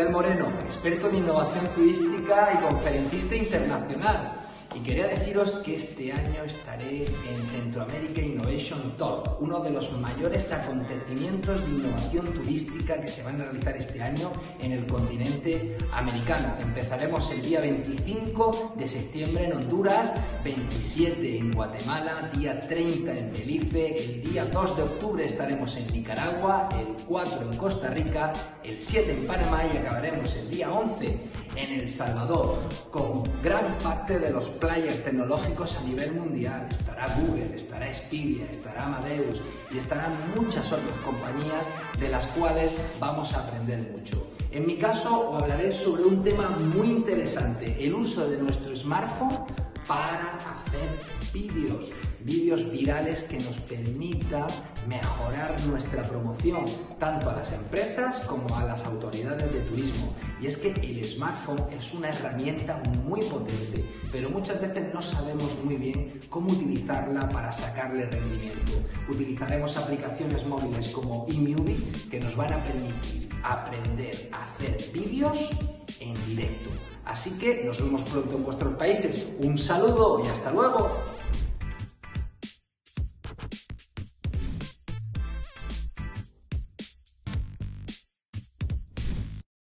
Ismael Moreno, experto en innovación turística y conferencista internacional. Y quería deciros que este año estaré en Centroamérica Innovation Talk, uno de los mayores acontecimientos de innovación turística que se van a realizar este año en el continente americano. Empezaremos el día 25 de septiembre en Honduras, 27 en Guatemala, día 30 en Belice, el día 2 de octubre estaremos en Nicaragua, el 4 en Costa Rica, el 7 en Panamá y acabaremos el día 11 en El Salvador, con gran parte de los players tecnológicos a nivel mundial. Estará Google, estará Expedia, estará Amadeus y estarán muchas otras compañías de las cuales vamos a aprender mucho. En mi caso os hablaré sobre un tema muy interesante, el uso de nuestro smartphone para hacer vídeos virales que nos permita mejorar nuestra promoción tanto a las empresas como a las autoridades de turismo. Y es que el smartphone es una herramienta muy potente, pero muchas veces no sabemos muy bien cómo utilizarla para sacarle rendimiento. Utilizaremos aplicaciones móviles como eMovie que nos van a permitir aprender a hacer vídeos en directo. Así que nos vemos pronto en vuestros países. Un saludo y hasta luego.